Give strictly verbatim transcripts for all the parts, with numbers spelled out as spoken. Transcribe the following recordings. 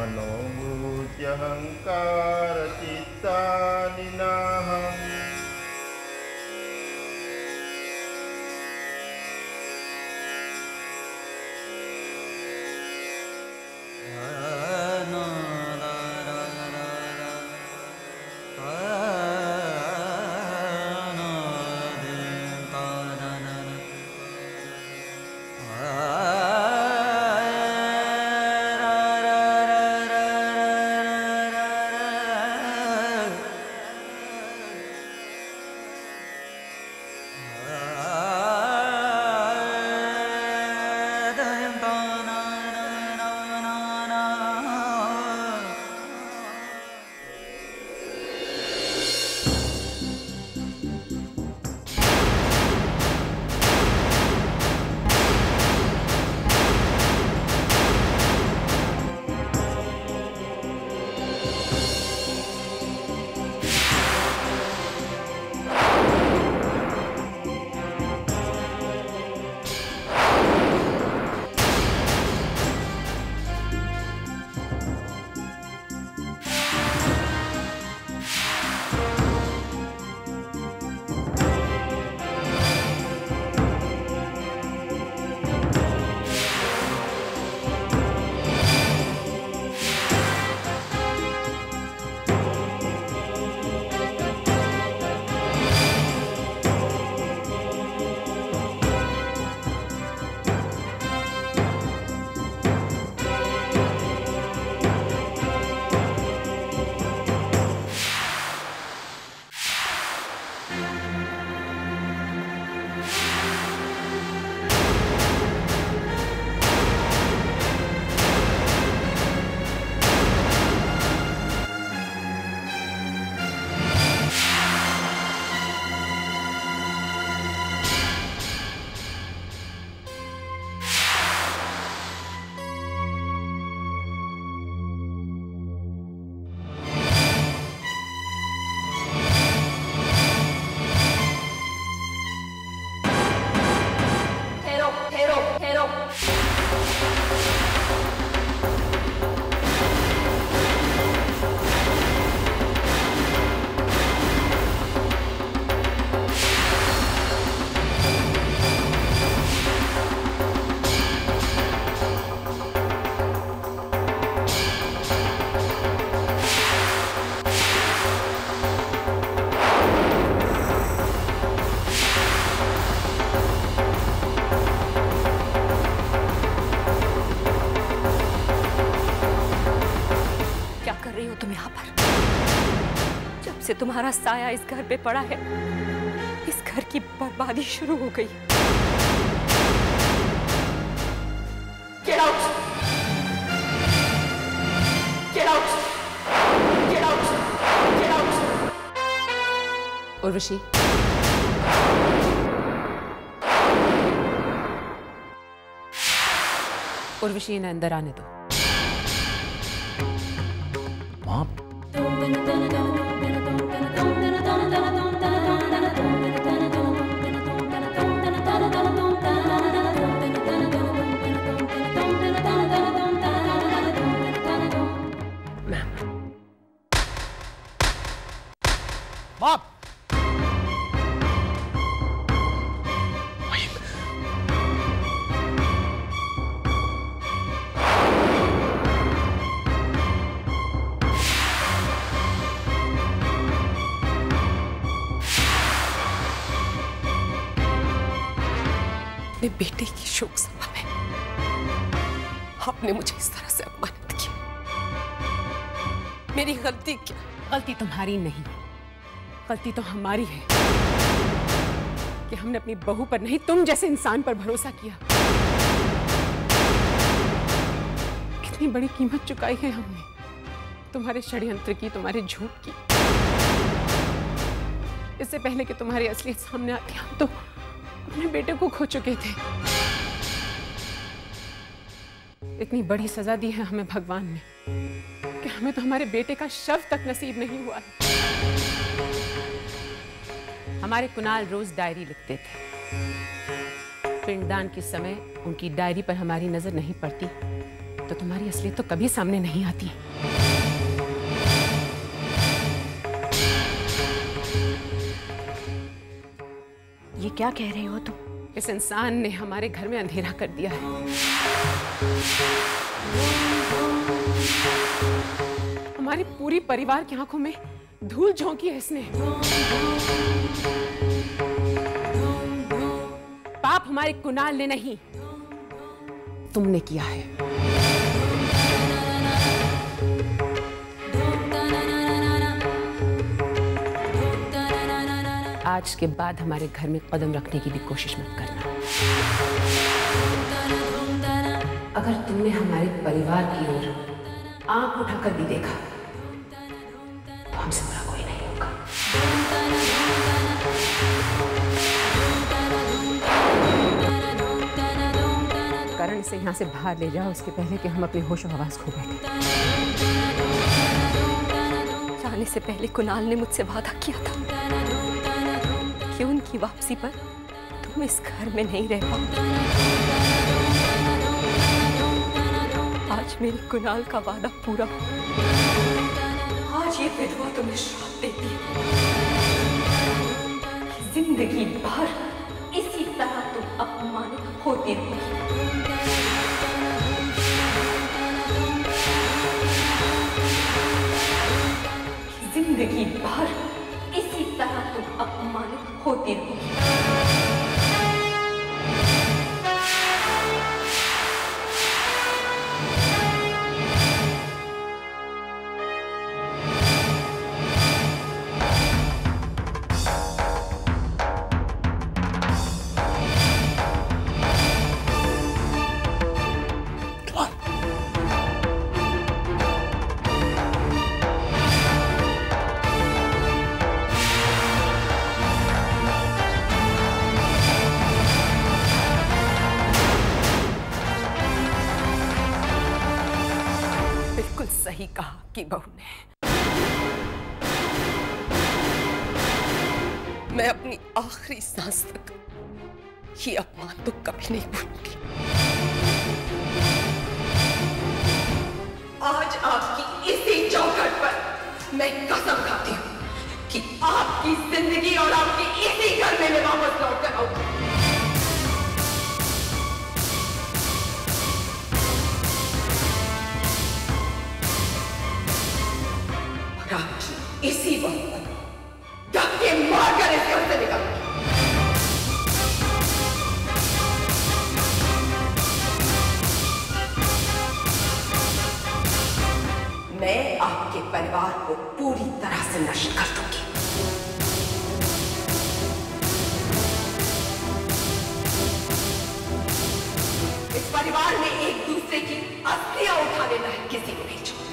मनोबुद्ध्यहङ्कारचित्तानि नाहम्। से तुम्हारा साया इस घर पे पड़ा है, इस घर की बर्बादी शुरू हो गई। Get out! Get out! Get out! Get out! Urvashi, Urvashi इन्हें अंदर आने दो। माँ, माँ, अपने बेटे की शोक सभा में आपने मुझे इस तरह से अपमानित किया। मेरी गलती क्या? गलती तुम्हारी नहीं, गलती तो हमारी है कि हमने अपनी बहू पर नहीं, तुम जैसे इंसान पर भरोसा किया। कितनी बड़ी कीमत चुकाई है हमने तुम्हारे षड्यंत्र की, तुम्हारे झूठ की। इससे पहले कि तुम्हारी असलियत सामने आती, हम तो अपने बेटे को खो चुके थे। इतनी बड़ी सजा दी है हमें भगवान ने कि हमें तो हमारे बेटे का शव तक नसीब नहीं हुआ है। हमारे कुणाल रोज डायरी लिखते थे। पिंडदान के समय उनकी डायरी पर हमारी नजर नहीं पड़ती तो तुम्हारी असलियत तो कभी सामने नहीं आती। ये क्या कह रही हो तुम? इस इंसान ने हमारे घर में अंधेरा कर दिया है। हमारी पूरी परिवार की आंखों में धूल झोंकी है इसने। पाप हमारे कुणाल ने नहीं, तुमने किया है। आज के बाद हमारे घर में कदम रखने की भी कोशिश मत करना। अगर तुमने हमारे परिवार की ओर आंख उठाकर भी देखा तो हमसे बुरा कोई नहीं होगा। करण से यहाँ से बाहर ले जाओ उसके पहले कि हम अपनी होश और आवाज खो बैठे। जाने से पहले कुणाल ने मुझसे वादा किया था कि उनकी वापसी पर तुम इस घर में नहीं रह पाओ। आज मेरी कुणाल का वादा पूरा हुआ। आज ये विधवा तुम्हें श्राप देती है कि जिंदगी भर इसी तरह तुम अपमानित होती रहोगी। जिंदगी भर इसी तरह तुम अपमानित होती रहोगी। सही कहा कि बहू ने। मैं अपनी आखिरी सांस तक ये अपमान तो कभी नहीं भूलूंगी। आज आपकी इसी चौखट पर मैं कसम खाती हूँ कि आपकी जिंदगी और आपकी इसी घर में मैं वापस लौट कर आऊंगी। इसी वक्त धक्के मारकर इस घर से निकालूंगी। मैं आपके परिवार को पूरी तरह से नष्ट कर दूंगी। इस परिवार में एक दूसरे की अस्थियां उठाने लायक किसी को नहीं छोड़ूंगी।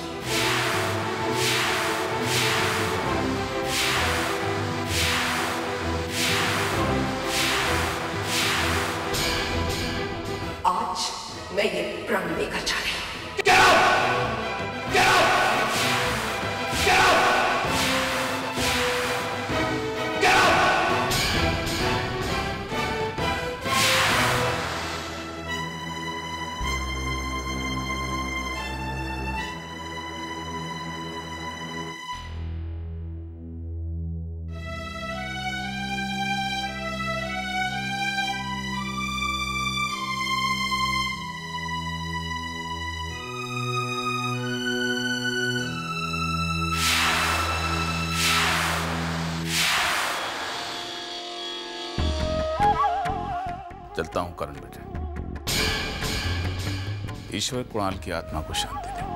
आज मैं ये प्रण लेकर जा रही हूं। Get out! Get out! Get out! Get out! चलता हूं करण बेटे। ईश्वर कुणाल की आत्मा को शांति दे।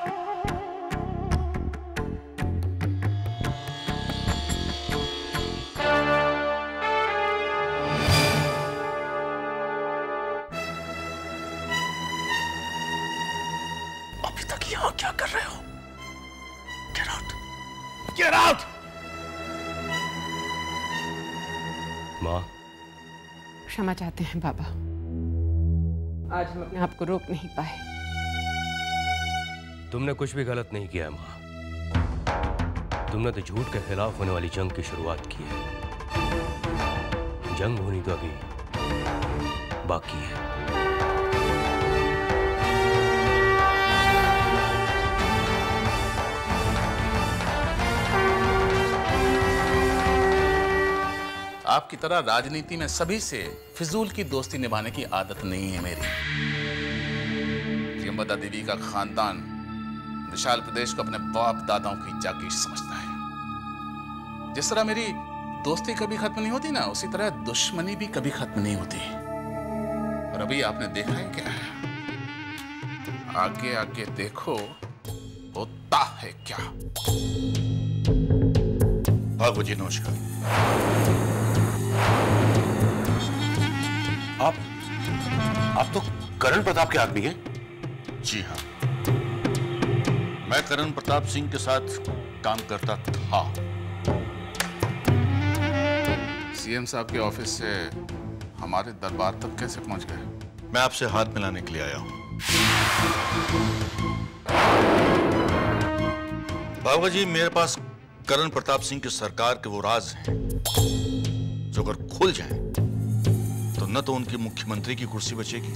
अभी तक यहां क्या कर रहे हो? Get out! Get out! मां, क्षमा चाहते हैं बाबा। आज हम अपने आप को रोक नहीं पाए। तुमने कुछ भी गलत नहीं किया मां। तुमने तो झूठ के खिलाफ होने वाली जंग की शुरुआत की है। जंग होनी तो अभी बाकी है। आपकी तरह राजनीति में सभी से फिजूल की दोस्ती निभाने की आदत नहीं है मेरी। प्रियंवदा देवी का खानदान विशाल प्रदेश को अपने बाप दादाओं की जागीर समझता है। जिस तरह मेरी दोस्ती कभी खत्म नहीं होती ना, उसी तरह दुश्मनी भी कभी खत्म नहीं होती। और अभी आपने देखा है क्या है? आगे आगे देखो होता है क्या। भागो जी, नमस्कार। आप आप तो करण प्रताप के आदमी हैं? जी हाँ, मैं करण प्रताप सिंह के साथ काम करता था। सीएम साहब के ऑफिस से हमारे दरबार तक कैसे पहुंच गए? मैं आपसे हाथ मिलाने के लिए आया हूं। बाबा जी, मेरे पास करण प्रताप सिंह की सरकार के वो राज हैं जो अगर खुल जाएं तो न तो उनकी मुख्यमंत्री की कुर्सी बचेगी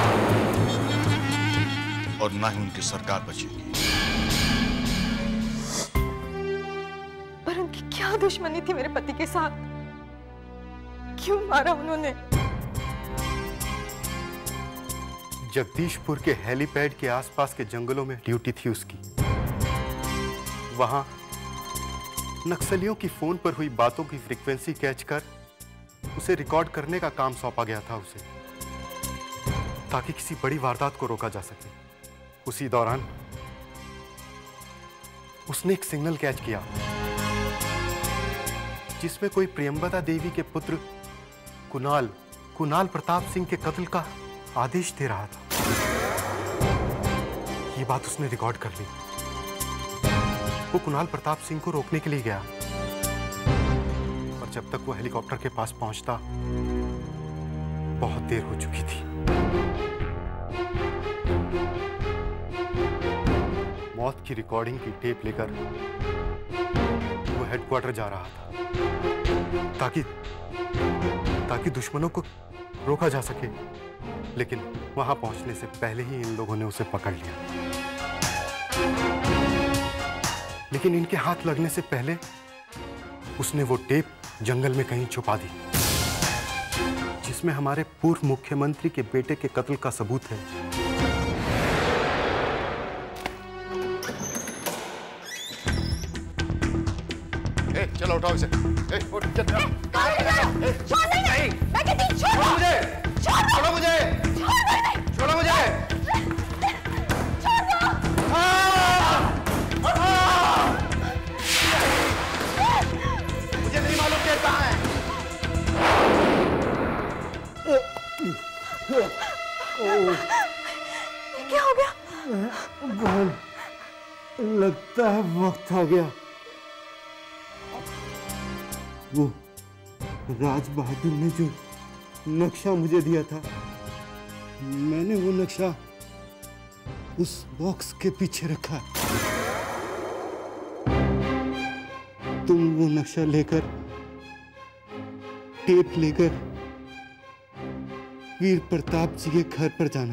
और न ही उनकी सरकार बचेगी। पर उनकी क्या दुश्मनी थी मेरे पति के साथ? क्यों मारा उन्होंने? जगदीशपुर के हेलीपैड के आसपास के जंगलों में ड्यूटी थी उसकी। वहां नक्सलियों की फोन पर हुई बातों की फ्रीक्वेंसी कैच कर उसे रिकॉर्ड करने का काम सौंपा गया था उसे, ताकि किसी बड़ी वारदात को रोका जा सके। उसी दौरान उसने एक सिग्नल कैच किया जिसमें कोई प्रियंवदा देवी के पुत्र कुणाल कुणाल प्रताप सिंह के कत्ल का आदेश दे रहा था। ये बात उसने रिकॉर्ड कर ली। वो कुणाल प्रताप सिंह को रोकने के लिए गया और जब तक वो हेलीकॉप्टर के पास पहुंचता बहुत देर हो चुकी थी। मौत की रिकॉर्डिंग की टेप लेकर वो हेडक्वार्टर जा रहा था ताकि ताकि दुश्मनों को रोका जा सके, लेकिन वहां पहुंचने से पहले ही इन लोगों ने उसे पकड़ लिया। लेकिन इनके हाथ लगने से पहले उसने वो टेप जंगल में कहीं छुपा दी जिसमें हमारे पूर्व मुख्यमंत्री के बेटे के कत्ल का सबूत है। ए, चलो उठाओ इसे। ए, उठ, चल, चल। छोड़ नहीं, मैं कहती हूँ छोड़ मुझे, छोड़ो मुझे, छोड़ो मुझे। मुझे नहीं मालूम कि कहाँ है। क्या हो गया? बहन, लगता है वक्त आ गया। वो राज बहादुर ने जो नक्शा मुझे दिया था, मैंने वो नक्शा उस बॉक्स के पीछे रखा। तुम वो नक्शा लेकर, टेप लेकर वीर प्रताप जी के घर पर जाना।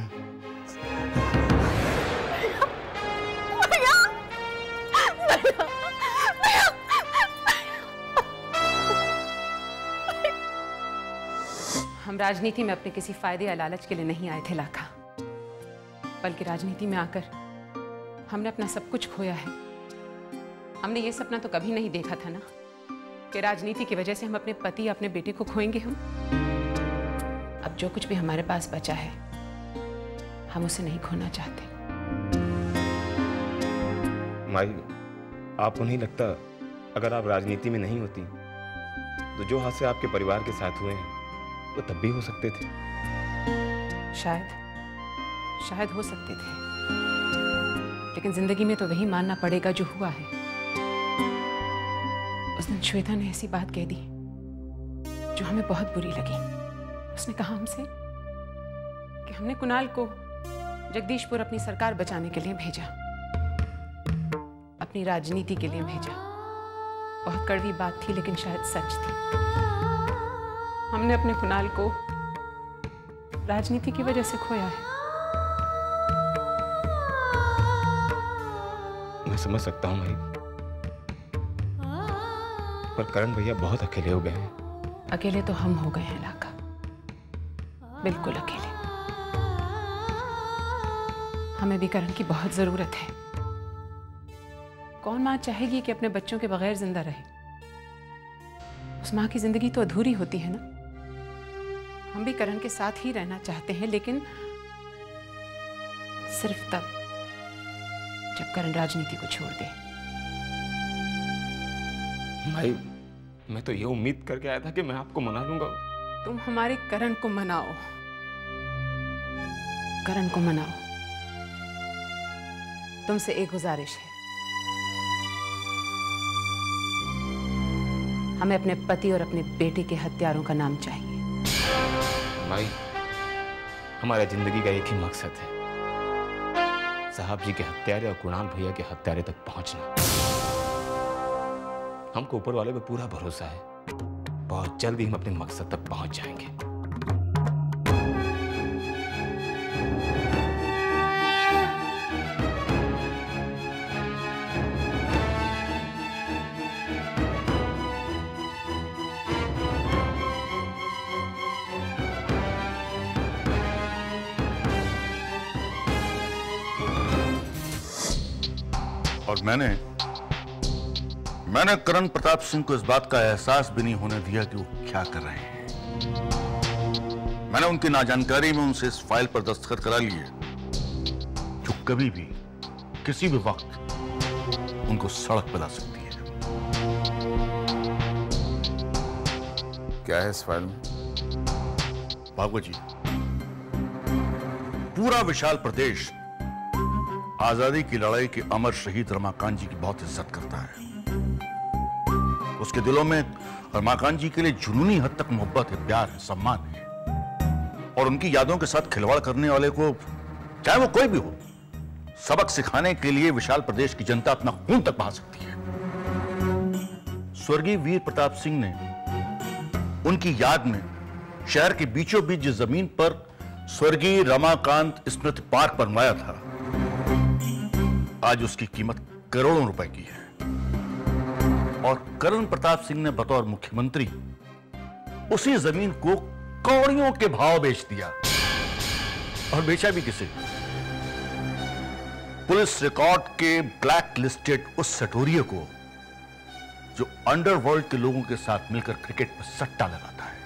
हम राजनीति में अपने किसी फायदे या लालच के लिए नहीं आए थे लाखा, बल्कि राजनीति में आकर हमने अपना सब कुछ खोया है। हमने ये सपना तो कभी नहीं देखा था ना कि राजनीति की वजह से हम अपने पति या अपने बेटे को खोएंगे। हम अब जो कुछ भी हमारे पास बचा है, हम उसे नहीं खोना चाहते। माई, आपको नहीं लगता अगर आप राजनीति में नहीं होती तो जो हादसे आपके परिवार के साथ हुए हैं वो तब भी हो सकते थे? शायद शायद हो सकते थे, लेकिन जिंदगी में तो वही मानना पड़ेगा जो हुआ है। उस दिन श्वेता ने ऐसी बात कह दी जो हमें बहुत बुरी लगी। उसने कहा हमसे कि हमने कुणाल को जगदीशपुर अपनी सरकार बचाने के लिए भेजा, अपनी राजनीति के लिए भेजा। बहुत कड़वी बात थी, लेकिन शायद सच थी। हमने अपने कुणाल को राजनीति की वजह से खोया है। मैं समझ सकता हूँ भाई, पर करण भैया बहुत अकेले हो गए हैं। अकेले तो हम हो गए हैं लाका, बिल्कुल अकेले। हमें भी करण की बहुत जरूरत है। कौन माँ चाहेगी कि अपने बच्चों के बगैर जिंदा रहे? उस माँ की जिंदगी तो अधूरी होती है ना। हम भी करण के साथ ही रहना चाहते हैं, लेकिन सिर्फ तब जब करण राजनीति को छोड़ दे। भाई, मैं तो ये उम्मीद करके आया था कि मैं आपको मना लूंगा। तुम हमारे करण को मनाओ, करण को मनाओ। तुमसे एक गुजारिश है, हमें अपने पति और अपने बेटे के हत्यारों का नाम चाहिए। भाई, हमारा जिंदगी का एक ही मकसद है, साहब जी के हत्यारे और कुणाल भैया के हत्यारे तक पहुंचना। हमको ऊपर वाले पे पूरा भरोसा है, बहुत जल्द ही हम अपने मकसद तक पहुंच जाएंगे। और मैंने मैंने करण प्रताप सिंह को इस बात का एहसास भी नहीं होने दिया कि वो क्या कर रहे हैं। मैंने उनकी नाजानकारी में उनसे इस फाइल पर दस्तखत करा लिए जो कभी भी किसी भी वक्त उनको सड़क पर ला सकती है। क्या है इस फाइल में? भागवत जी, पूरा विशाल प्रदेश आजादी की लड़ाई के अमर शहीद रमाकांत जी की बहुत इज्जत करता है। उसके दिलों में रमाकांत जी के लिए जुनूनी हद तक मोहब्बत है, प्यार है, सम्मान है। और उनकी यादों के साथ खिलवाड़ करने वाले को, चाहे वो कोई भी हो, सबक सिखाने के लिए विशाल प्रदेश की जनता अपना खून तक बहा सकती है। स्वर्गीय वीर प्रताप सिंह ने उनकी याद में शहर के बीचों बीच जिस जमीन पर स्वर्गीय रमाकांत स्मृति पार्क बनवाया था, आज उसकी कीमत करोड़ों रुपए की है। और करण प्रताप सिंह ने बतौर मुख्यमंत्री उसी जमीन को कौड़ियों के भाव बेच दिया। और बेचा भी किसे? पुलिस रिकॉर्ड के ब्लैक लिस्टेड उस सटोरिये को जो अंडरवर्ल्ड के लोगों के साथ मिलकर क्रिकेट में सट्टा लगाता है।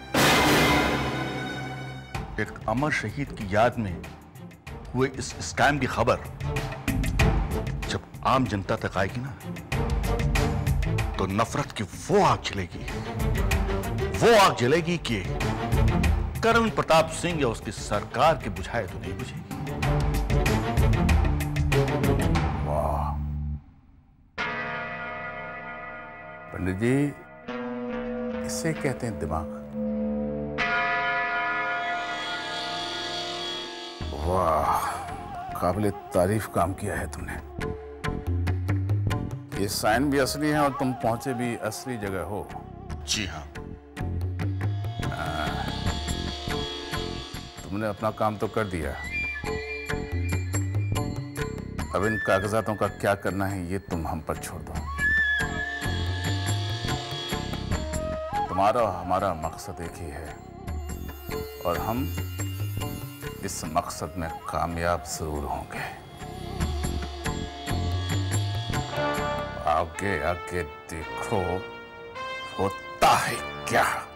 एक अमर शहीद की याद में हुए इस स्कैम की खबर जब आम जनता तक आएगी ना, तो नफरत की वो आग जलेगी, वो आग जलेगी कि करण प्रताप सिंह या उसकी सरकार की बुझाए तो नहीं बुझेगी। वाह पंडित जी, इसे कहते हैं दिमाग। वाह, काबिले तारीफ काम किया है तुमने। ये साइन भी असली है और तुम पहुंचे भी असली जगह हो। जी हाँ। आ, तुमने अपना काम तो कर दिया, अब इन कागजातों का क्या करना है ये तुम हम पर छोड़ दो। तुम्हारा और हमारा मकसद एक ही है और हम इस मकसद में कामयाब जरूर होंगे। आगे आगे देखो होता है क्या।